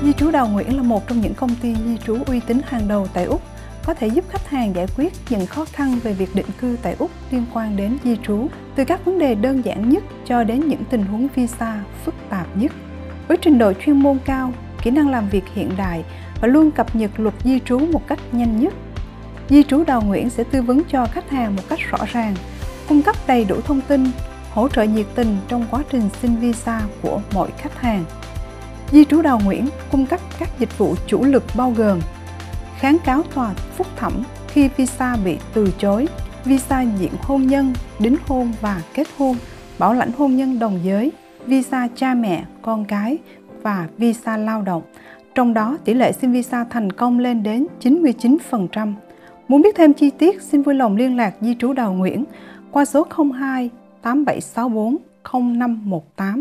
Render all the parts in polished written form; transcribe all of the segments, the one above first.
Di trú Đào Nguyễn là một trong những công ty di trú uy tín hàng đầu tại Úc, có thể giúp khách hàng giải quyết những khó khăn về việc định cư tại Úc liên quan đến di trú, từ các vấn đề đơn giản nhất cho đến những tình huống visa phức tạp nhất. Với trình độ chuyên môn cao, kỹ năng làm việc hiện đại và luôn cập nhật luật di trú một cách nhanh nhất, Di trú Đào Nguyễn sẽ tư vấn cho khách hàng một cách rõ ràng, cung cấp đầy đủ thông tin, hỗ trợ nhiệt tình trong quá trình xin visa của mọi khách hàng. Di trú Đào Nguyễn cung cấp các dịch vụ chủ lực bao gồm kháng cáo tòa phúc thẩm khi visa bị từ chối, visa diện hôn nhân, đính hôn và kết hôn, bảo lãnh hôn nhân đồng giới, visa cha mẹ, con cái và visa lao động. Trong đó, tỷ lệ xin visa thành công lên đến 99%. Muốn biết thêm chi tiết, xin vui lòng liên lạc Di trú Đào Nguyễn qua số 02 8764 0518.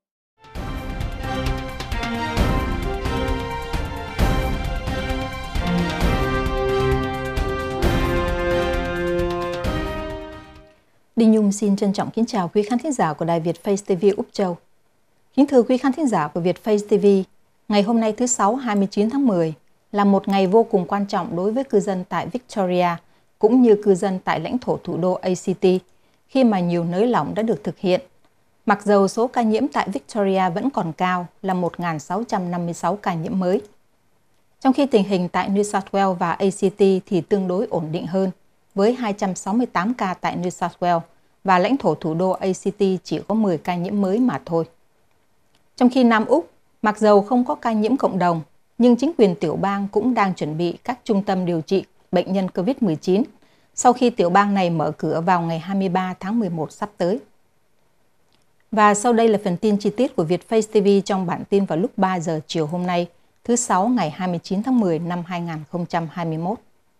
Đinh Nhung xin trân trọng kính chào quý khán thính giả của Đài Việt Face TV Úc Châu. Kính thưa quý khán thính giả của Việt Face TV, ngày hôm nay thứ Sáu 29 tháng 10 là một ngày vô cùng quan trọng đối với cư dân tại Victoria cũng như cư dân tại lãnh thổ thủ đô ACT khi mà nhiều nới lỏng đã được thực hiện. Mặc dầu số ca nhiễm tại Victoria vẫn còn cao là 1.656 ca nhiễm mới. Trong khi tình hình tại New South Wales và ACT thì tương đối ổn định hơn, với 268 ca tại New South Wales và lãnh thổ thủ đô ACT chỉ có 10 ca nhiễm mới mà thôi. Trong khi Nam Úc, mặc dầu không có ca nhiễm cộng đồng, nhưng chính quyền tiểu bang cũng đang chuẩn bị các trung tâm điều trị bệnh nhân COVID-19 sau khi tiểu bang này mở cửa vào ngày 23 tháng 11 sắp tới. Và sau đây là phần tin chi tiết của Việt Face TV trong bản tin vào lúc 3 giờ chiều hôm nay, thứ Sáu ngày 29 tháng 10 năm 2021.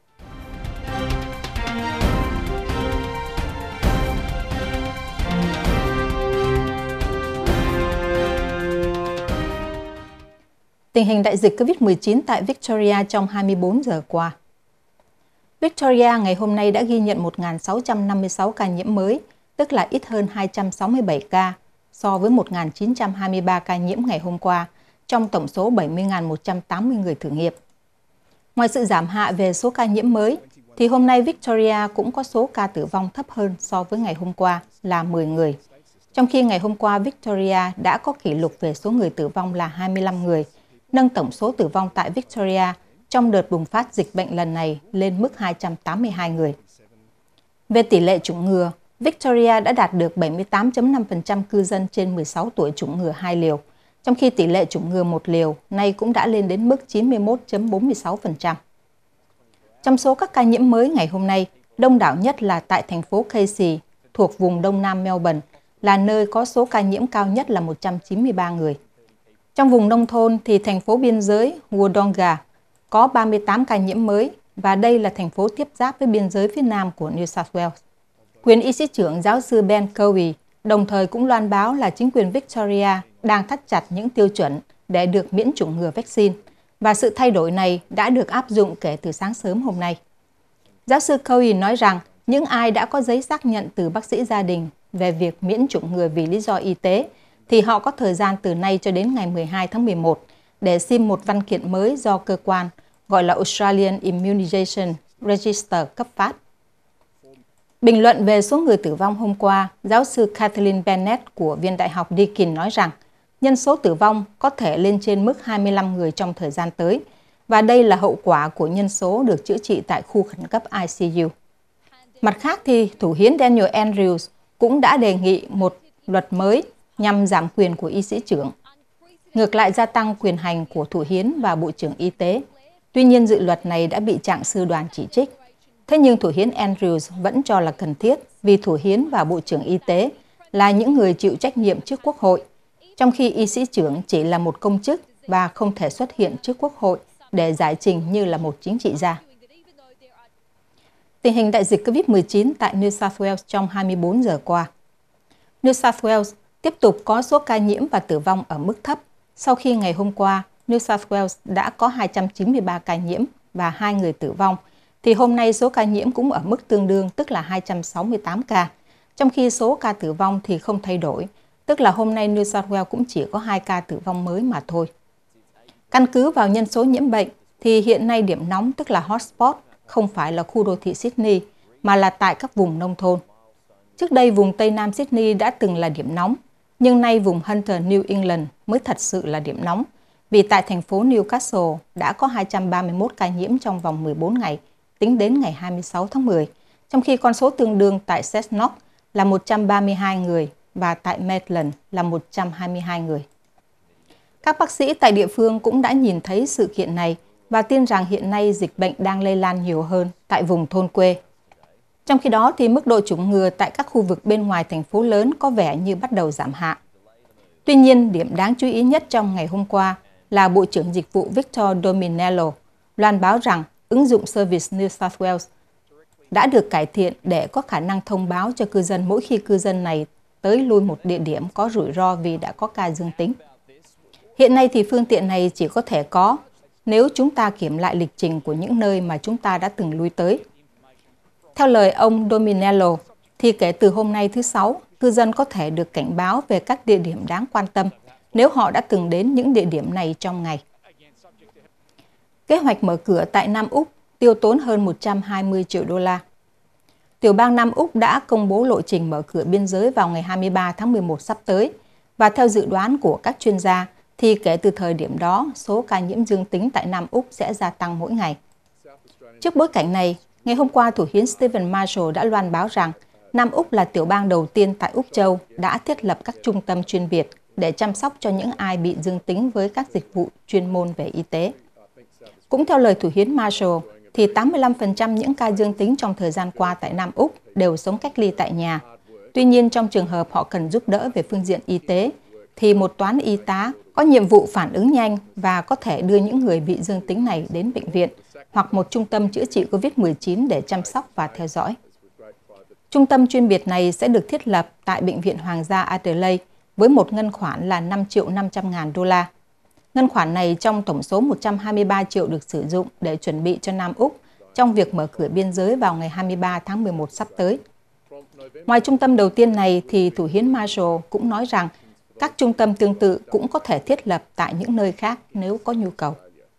Tình hình đại dịch COVID-19 tại Victoria trong 24 giờ qua. Victoria ngày hôm nay đã ghi nhận 1.656 ca nhiễm mới, tức là ít hơn 267 ca so với 1.923 ca nhiễm ngày hôm qua, trong tổng số 70.180 người thử nghiệm. Ngoài sự giảm hạ về số ca nhiễm mới, thì hôm nay Victoria cũng có số ca tử vong thấp hơn so với ngày hôm qua là 10 người. Trong khi ngày hôm qua Victoria đã có kỷ lục về số người tử vong là 25 người, nâng tổng số tử vong tại Victoria trong đợt bùng phát dịch bệnh lần này lên mức 282 người. Về tỷ lệ chủng ngừa, Victoria đã đạt được 78.5% cư dân trên 16 tuổi chủng ngừa 2 liều, trong khi tỷ lệ chủng ngừa 1 liều nay cũng đã lên đến mức 91.46%. Trong số các ca nhiễm mới ngày hôm nay, đông đảo nhất là tại thành phố Casey, thuộc vùng đông nam Melbourne, là nơi có số ca nhiễm cao nhất là 193 người. Trong vùng nông thôn thì thành phố biên giới Wodonga có 38 ca nhiễm mới và đây là thành phố tiếp giáp với biên giới phía nam của New South Wales. Quyền y sĩ trưởng giáo sư Ben Cowie đồng thời cũng loan báo là chính quyền Victoria đang thắt chặt những tiêu chuẩn để được miễn chủng ngừa vaccine và sự thay đổi này đã được áp dụng kể từ sáng sớm hôm nay. Giáo sư Cowie nói rằng những ai đã có giấy xác nhận từ bác sĩ gia đình về việc miễn chủng ngừa vì lý do y tế thì họ có thời gian từ nay cho đến ngày 12 tháng 11 để xin một văn kiện mới do cơ quan gọi là Australian Immunisation Register cấp phát. Bình luận về số người tử vong hôm qua, giáo sư Kathleen Bennett của Viện Đại học Deakin nói rằng nhân số tử vong có thể lên trên mức 25 người trong thời gian tới, và đây là hậu quả của nhân số được chữa trị tại khu khẩn cấp ICU. Mặt khác thì Thủ hiến Daniel Andrews cũng đã đề nghị một luật mới nhằm giảm quyền của y sĩ trưởng, ngược lại gia tăng quyền hành của Thủ hiến và Bộ trưởng Y tế. Tuy nhiên dự luật này đã bị trạng sư đoàn chỉ trích. Thế nhưng Thủ hiến Andrews vẫn cho là cần thiết vì Thủ hiến và Bộ trưởng Y tế là những người chịu trách nhiệm trước Quốc hội, trong khi y sĩ trưởng chỉ là một công chức và không thể xuất hiện trước Quốc hội để giải trình như là một chính trị gia. Tình hình đại dịch COVID-19 tại New South Wales trong 24 giờ qua. New South Wales tiếp tục có số ca nhiễm và tử vong ở mức thấp sau khi ngày hôm qua New South Wales đã có 293 ca nhiễm và 2 người tử vong, thì hôm nay số ca nhiễm cũng ở mức tương đương, tức là 268 ca, trong khi số ca tử vong thì không thay đổi, tức là hôm nay New South Wales cũng chỉ có 2 ca tử vong mới mà thôi. Căn cứ vào nhân số nhiễm bệnh, thì hiện nay điểm nóng tức là hotspot không phải là khu đô thị Sydney, mà là tại các vùng nông thôn. Trước đây, vùng Tây Nam Sydney đã từng là điểm nóng, nhưng nay vùng Hunter, New England mới thật sự là điểm nóng, vì tại thành phố Newcastle đã có 231 ca nhiễm trong vòng 14 ngày, tính đến ngày 26 tháng 10, trong khi con số tương đương tại Cessnock là 132 người và tại Maitland là 122 người. Các bác sĩ tại địa phương cũng đã nhìn thấy sự kiện này và tin rằng hiện nay dịch bệnh đang lây lan nhiều hơn tại vùng thôn quê. Trong khi đó, thì mức độ chủng ngừa tại các khu vực bên ngoài thành phố lớn có vẻ như bắt đầu giảm hạ. Tuy nhiên, điểm đáng chú ý nhất trong ngày hôm qua là Bộ trưởng Dịch vụ Victor Dominello loan báo rằng ứng dụng Service New South Wales đã được cải thiện để có khả năng thông báo cho cư dân mỗi khi cư dân này tới lui một địa điểm có rủi ro vì đã có ca dương tính. Hiện nay thì phương tiện này chỉ có thể có nếu chúng ta kiểm lại lịch trình của những nơi mà chúng ta đã từng lui tới. Theo lời ông Dominello, thì kể từ hôm nay thứ Sáu, cư dân có thể được cảnh báo về các địa điểm đáng quan tâm nếu họ đã từng đến những địa điểm này trong ngày. Kế hoạch mở cửa tại Nam Úc tiêu tốn hơn 120 triệu đô la. Tiểu bang Nam Úc đã công bố lộ trình mở cửa biên giới vào ngày 23 tháng 11 sắp tới, và theo dự đoán của các chuyên gia, thì kể từ thời điểm đó, số ca nhiễm dương tính tại Nam Úc sẽ gia tăng mỗi ngày. Trước bối cảnh này, ngày hôm qua, Thủ hiến Stephen Marshall đã loan báo rằng Nam Úc là tiểu bang đầu tiên tại Úc Châu đã thiết lập các trung tâm chuyên biệt để chăm sóc cho những ai bị dương tính với các dịch vụ chuyên môn về y tế. Cũng theo lời Thủ hiến Marshall, thì 85% những ca dương tính trong thời gian qua tại Nam Úc đều sống cách ly tại nhà. Tuy nhiên, trong trường hợp họ cần giúp đỡ về phương diện y tế, thì một toán y tá có nhiệm vụ phản ứng nhanh và có thể đưa những người bị dương tính này đến bệnh viện hoặc một trung tâm chữa trị COVID-19 để chăm sóc và theo dõi. Trung tâm chuyên biệt này sẽ được thiết lập tại Bệnh viện Hoàng gia Adelaide với một ngân khoản là 5.500.000 đô la. Ngân khoản này trong tổng số 123 triệu được sử dụng để chuẩn bị cho Nam Úc trong việc mở cửa biên giới vào ngày 23 tháng 11 sắp tới. Ngoài trung tâm đầu tiên này, thì Thủ hiến Marshall cũng nói rằng các trung tâm tương tự cũng có thể thiết lập tại những nơi khác nếu có nhu cầu.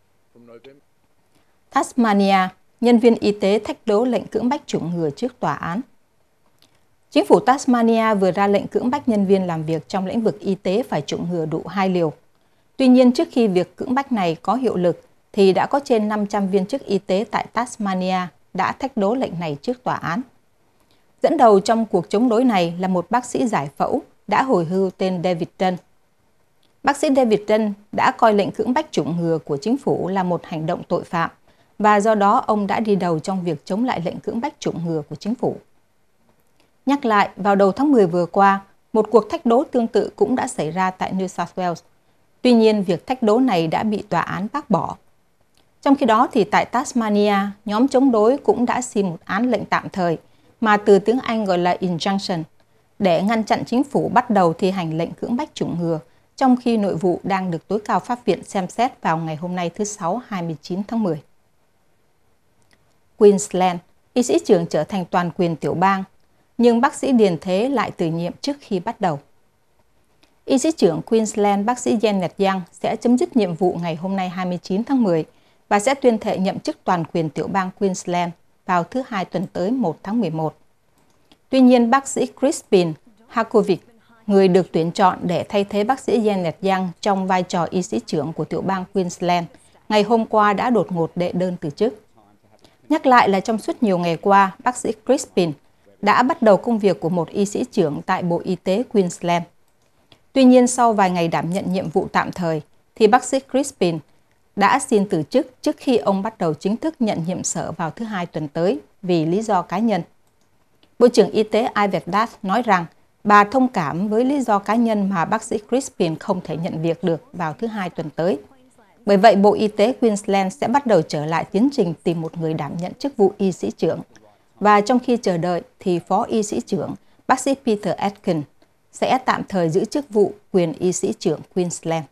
Tasmania, nhân viên y tế thách đố lệnh cưỡng bách chủng ngừa trước tòa án. Chính phủ Tasmania vừa ra lệnh cưỡng bách nhân viên làm việc trong lĩnh vực y tế phải chủng ngừa đủ 2 liều. Tuy nhiên, trước khi việc cưỡng bách này có hiệu lực, thì đã có trên 500 viên chức y tế tại Tasmania đã thách đố lệnh này trước tòa án. Dẫn đầu trong cuộc chống đối này là một bác sĩ giải phẫu đã hồi hưu tên David Dunn. Bác sĩ David Dunn đã coi lệnh cưỡng bách chủng ngừa của chính phủ là một hành động tội phạm, và do đó ông đã đi đầu trong việc chống lại lệnh cưỡng bách chủng ngừa của chính phủ. Nhắc lại, vào đầu tháng 10 vừa qua, một cuộc thách đố tương tự cũng đã xảy ra tại New South Wales. Tuy nhiên, việc thách đố này đã bị tòa án bác bỏ. Trong khi đó, thì tại Tasmania, nhóm chống đối cũng đã xin một án lệnh tạm thời, mà từ tiếng Anh gọi là injunction, để ngăn chặn chính phủ bắt đầu thi hành lệnh cưỡng bách chủng ngừa, trong khi nội vụ đang được tối cao pháp viện xem xét vào ngày hôm nay thứ Sáu 29 tháng 10. Queensland, y sĩ trưởng trở thành toàn quyền tiểu bang, nhưng bác sĩ Điền Thế lại từ nhiệm trước khi bắt đầu. Y sĩ trưởng Queensland bác sĩ Janet Young sẽ chấm dứt nhiệm vụ ngày hôm nay 29 tháng 10 và sẽ tuyên thệ nhậm chức toàn quyền tiểu bang Queensland vào thứ Hai tuần tới 1 tháng 11. Tuy nhiên, bác sĩ Crispin Hakovic, người được tuyển chọn để thay thế bác sĩ Janet Young trong vai trò y sĩ trưởng của tiểu bang Queensland, ngày hôm qua đã đột ngột đệ đơn từ chức. Nhắc lại là trong suốt nhiều ngày qua, bác sĩ Crispin đã bắt đầu công việc của một y sĩ trưởng tại Bộ Y tế Queensland. Tuy nhiên, sau vài ngày đảm nhận nhiệm vụ tạm thời, thì bác sĩ Crispin đã xin từ chức trước khi ông bắt đầu chính thức nhận nhiệm sở vào thứ Hai tuần tới vì lý do cá nhân. Bộ trưởng Y tế Ivet Dath nói rằng bà thông cảm với lý do cá nhân mà bác sĩ Crispin không thể nhận việc được vào thứ Hai tuần tới. Bởi vậy, Bộ Y tế Queensland sẽ bắt đầu trở lại tiến trình tìm một người đảm nhận chức vụ y sĩ trưởng. Và trong khi chờ đợi, thì Phó Y sĩ trưởng, bác sĩ Peter Atkins, sẽ tạm thời giữ chức vụ quyền y sĩ trưởng Queensland.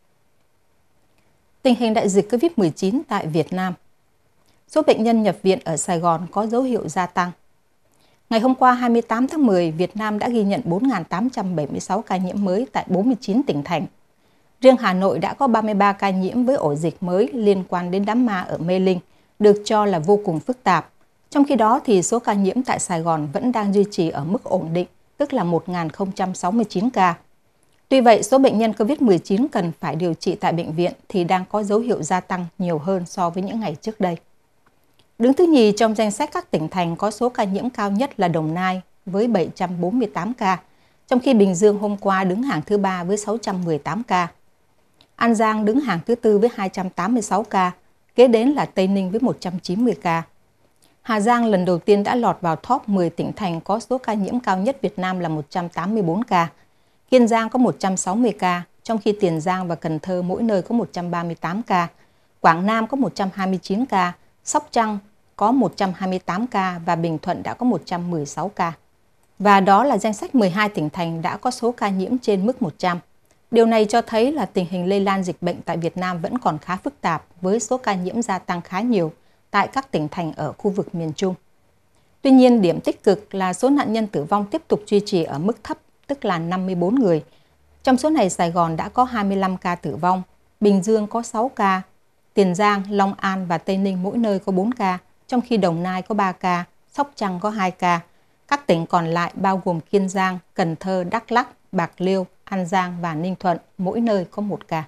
Tình hình đại dịch COVID-19 tại Việt Nam. Số bệnh nhân nhập viện ở Sài Gòn có dấu hiệu gia tăng. Ngày hôm qua 28 tháng 10, Việt Nam đã ghi nhận 4.876 ca nhiễm mới tại 49 tỉnh thành. Riêng Hà Nội đã có 33 ca nhiễm với ổ dịch mới liên quan đến đám ma ở Mê Linh, được cho là vô cùng phức tạp. Trong khi đó, thì số ca nhiễm tại Sài Gòn vẫn đang duy trì ở mức ổn định, tức là 1.069 ca. Tuy vậy, số bệnh nhân COVID-19 cần phải điều trị tại bệnh viện thì đang có dấu hiệu gia tăng nhiều hơn so với những ngày trước đây. Đứng thứ nhì trong danh sách các tỉnh thành có số ca nhiễm cao nhất là Đồng Nai với 748 ca, trong khi Bình Dương hôm qua đứng hàng thứ 3 với 618 ca. An Giang đứng hàng thứ 4 với 286 ca, kế đến là Tây Ninh với 190 ca. Hà Giang lần đầu tiên đã lọt vào top 10 tỉnh thành có số ca nhiễm cao nhất Việt Nam là 184 ca. Kiên Giang có 160 ca, trong khi Tiền Giang và Cần Thơ mỗi nơi có 138 ca. Quảng Nam có 129 ca, Sóc Trăng có 128 ca và Bình Thuận đã có 116 ca. Và đó là danh sách 12 tỉnh thành đã có số ca nhiễm trên mức 100. Điều này cho thấy là tình hình lây lan dịch bệnh tại Việt Nam vẫn còn khá phức tạp với số ca nhiễm gia tăng khá nhiều tại các tỉnh thành ở khu vực miền Trung. Tuy nhiên, điểm tích cực là số nạn nhân tử vong tiếp tục duy trì ở mức thấp, tức là 54 người. Trong số này, Sài Gòn đã có 25 ca tử vong, Bình Dương có 6 ca, Tiền Giang, Long An và Tây Ninh mỗi nơi có 4 ca, trong khi Đồng Nai có 3 ca, Sóc Trăng có 2 ca. Các tỉnh còn lại bao gồm Kiên Giang, Cần Thơ, Đắk Lắk, Bạc Liêu, An Giang và Ninh Thuận mỗi nơi có 1 ca.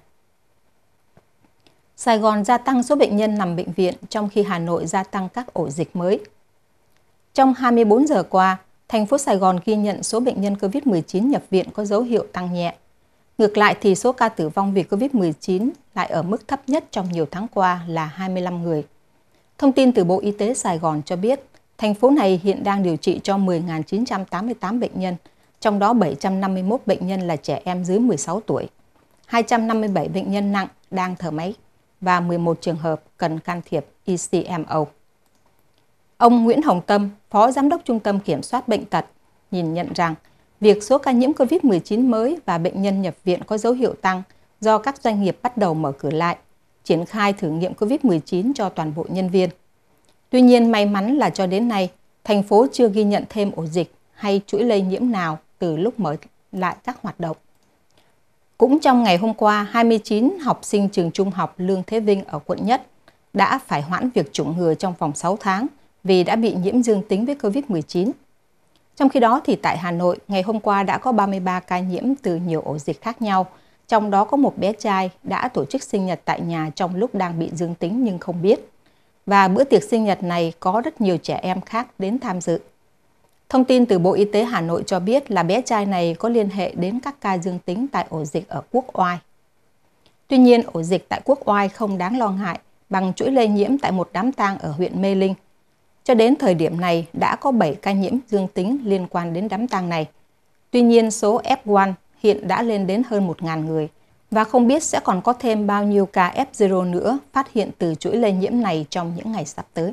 Sài Gòn gia tăng số bệnh nhân nằm bệnh viện, trong khi Hà Nội gia tăng các ổ dịch mới. Trong 24 giờ qua, thành phố Sài Gòn ghi nhận số bệnh nhân COVID-19 nhập viện có dấu hiệu tăng nhẹ. Ngược lại thì số ca tử vong vì COVID-19 lại ở mức thấp nhất trong nhiều tháng qua là 25 người. Thông tin từ Bộ Y tế Sài Gòn cho biết, thành phố này hiện đang điều trị cho 10.988 bệnh nhân, trong đó 751 bệnh nhân là trẻ em dưới 16 tuổi, 257 bệnh nhân nặng đang thở máy và 11 trường hợp cần can thiệp ECMO. Ông Nguyễn Hồng Tâm, Phó Giám đốc Trung tâm Kiểm soát Bệnh tật, nhìn nhận rằng việc số ca nhiễm COVID-19 mới và bệnh nhân nhập viện có dấu hiệu tăng do các doanh nghiệp bắt đầu mở cửa lại, triển khai thử nghiệm COVID-19 cho toàn bộ nhân viên. Tuy nhiên, may mắn là cho đến nay, thành phố chưa ghi nhận thêm ổ dịch hay chuỗi lây nhiễm nào từ lúc mở lại các hoạt động. Cũng trong ngày hôm qua, 29 học sinh trường trung học Lương Thế Vinh ở quận Nhất đã phải hoãn việc chủng ngừa trong vòng 6 tháng vì đã bị nhiễm dương tính với COVID-19. Trong khi đó, thì tại Hà Nội, ngày hôm qua đã có 33 ca nhiễm từ nhiều ổ dịch khác nhau, trong đó có một bé trai đã tổ chức sinh nhật tại nhà trong lúc đang bị dương tính nhưng không biết. Và bữa tiệc sinh nhật này có rất nhiều trẻ em khác đến tham dự. Thông tin từ Bộ Y tế Hà Nội cho biết là bé trai này có liên hệ đến các ca dương tính tại ổ dịch ở Quốc Oai. Tuy nhiên, ổ dịch tại Quốc Oai không đáng lo ngại bằng chuỗi lây nhiễm tại một đám tang ở huyện Mê Linh. Cho đến thời điểm này, đã có 7 ca nhiễm dương tính liên quan đến đám tang này. Tuy nhiên, số F1 hiện đã lên đến hơn 1.000 người và không biết sẽ còn có thêm bao nhiêu ca F0 nữa phát hiện từ chuỗi lây nhiễm này trong những ngày sắp tới.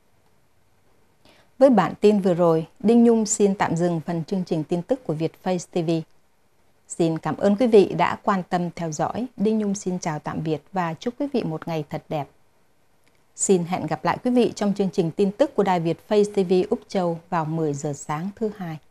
Với bản tin vừa rồi, Đinh Nhung xin tạm dừng phần chương trình tin tức của Vietface TV. Xin cảm ơn quý vị đã quan tâm theo dõi. Đinh Nhung xin chào tạm biệt và chúc quý vị một ngày thật đẹp. Xin hẹn gặp lại quý vị trong chương trình tin tức của đài Vietface TV Úc Châu vào 10 giờ sáng thứ Hai.